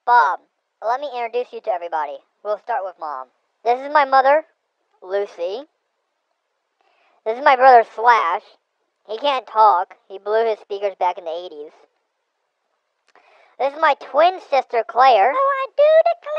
Bob. Let me introduce you to everybody. We'll start with Mom. This is my mother, Lucy. This is my brother, Slash. He can't talk. He blew his speakers back in the 80s. This is my twin sister, Claire. Oh, I do declare.